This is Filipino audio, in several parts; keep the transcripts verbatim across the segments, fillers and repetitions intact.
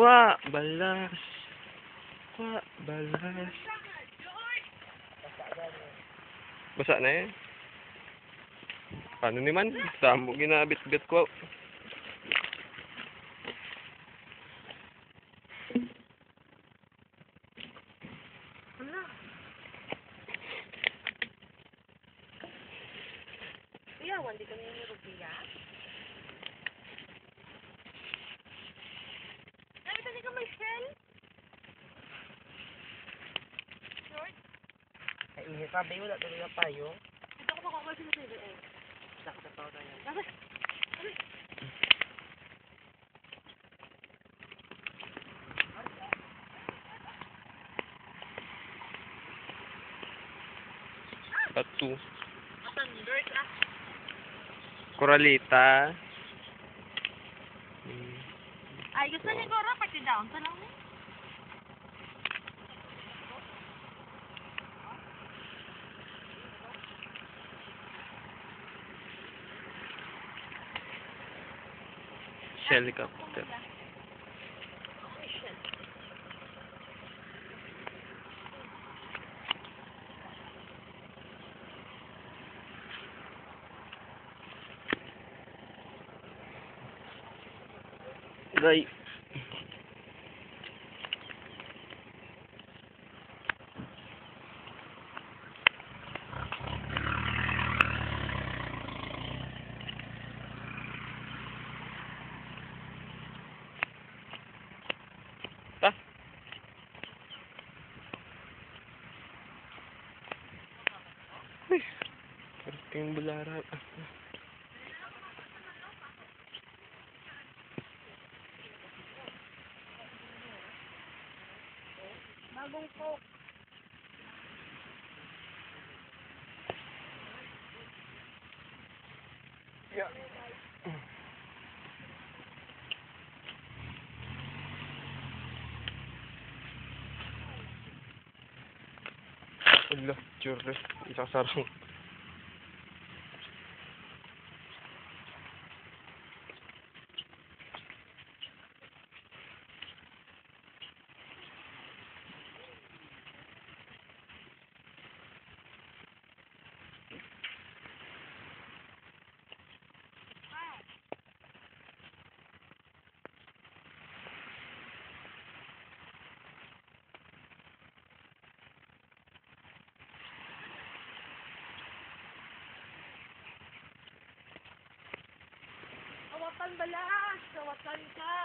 Wa, balas. Wa, balas. Basa na eh. Paano naman? Samo ginabit-bit ko. Iyawan, di kami yung rupiya. Ay, tali ka may shell? George? Ay, ini sabi wala tuloy na tayo. Ito ko makuha sila sa eh. Nakatapaw na yan. Dapat. Patu. Asan, George ah? Coralita. Hmm. Ay, gusto ni Gora, pati down sa lang. Helicopter. Gay. Ta. Uy. Parating bulara. Bagong coke. Yeah. Allah, jurre. Isang sarang. Kawatan balas, kawatan ka.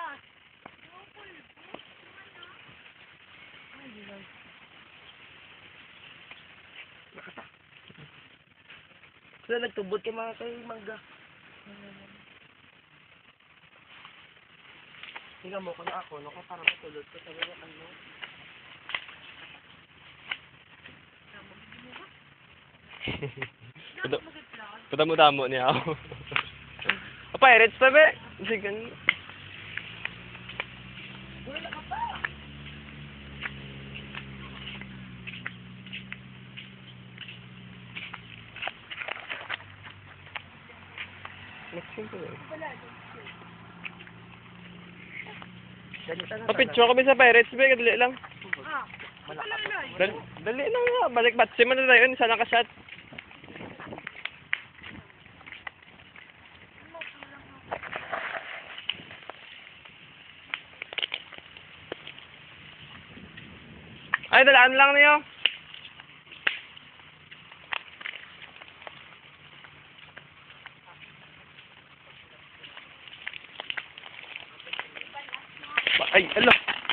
Sila nagtubod kay mga kay mangga. Tingnan mo ko na ako, no? Kaya parang matulog ko sa mga ano. Padamo-damo niya ako. Pirates pa be? Sige. Wala ka pa! Papicture kami sa Pirates be, dali lang. Ah, malay. Dali, dali lang nga, balik batsi mo na tayo, isa nakashot. Ay, dalaan lang niyo. Ay, ala.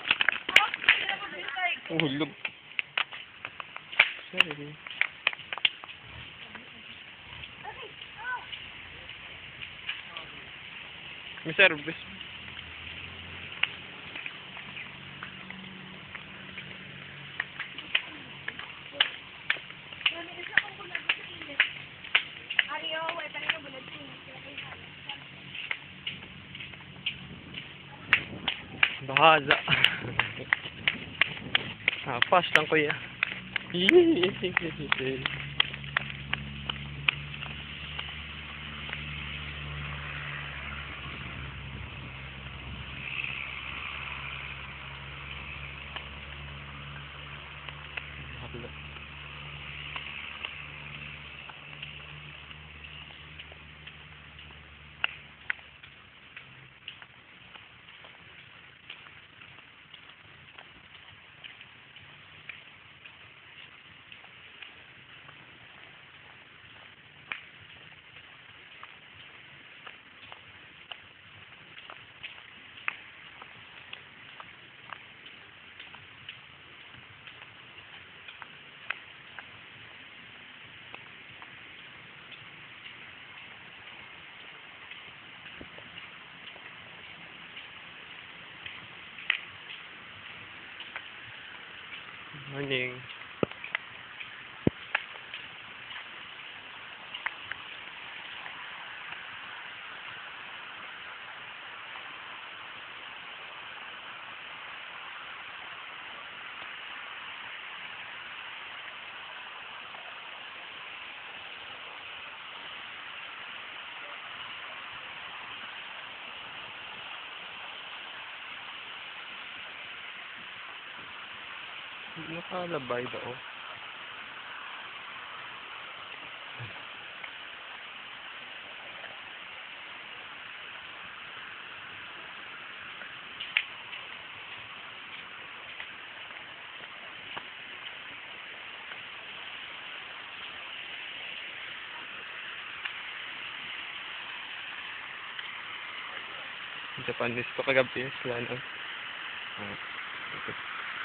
Hulog. Sorry. May service. Bahaza. Ah, fast lang kuya. sila. Morning. Nakalabay daw. Japanese ko kagabi sila no. Ah, okay.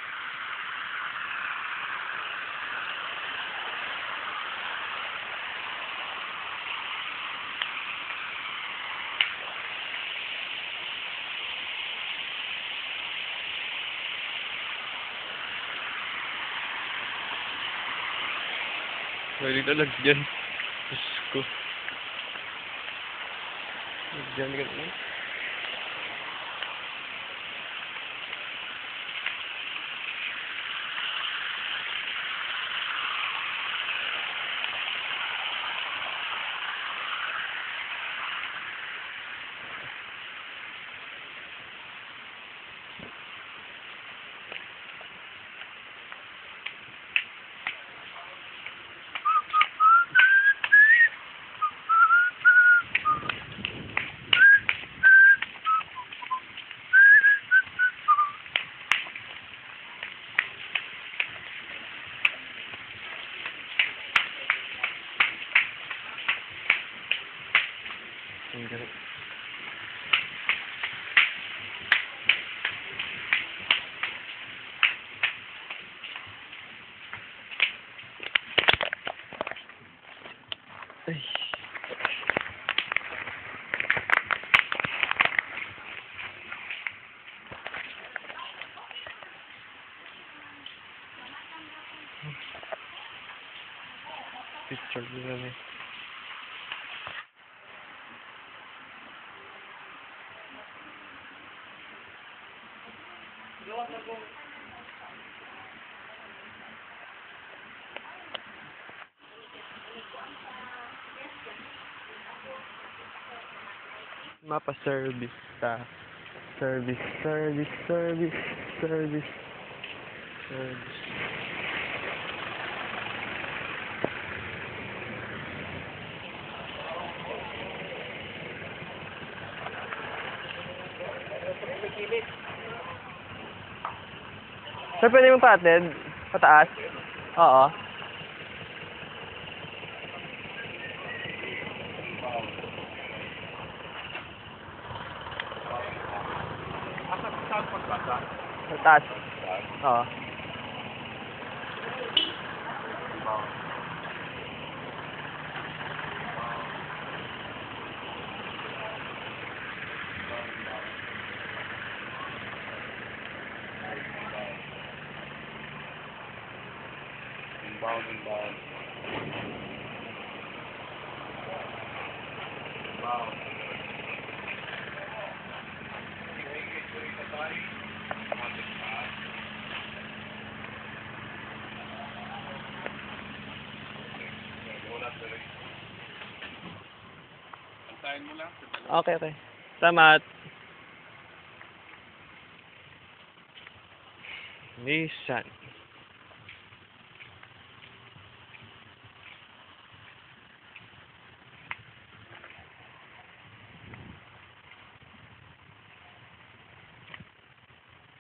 Pwede na lagyan. Diyos ko. Lagyan ka na. Hindi. Ay. Picture nila na eh. Mapa service ta. Service, service, service, service, service. Sir, pwede mong patid? Pataas? Oo. Pataas? Oo. Inbound, inbound. Inbound. Antayin mo lang. Okay, okay. Salamat. Nissan.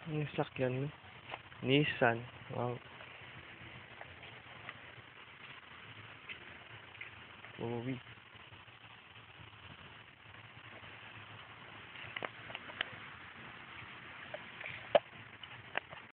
Yung sakyan mo. Nissan. Wow. Uwi.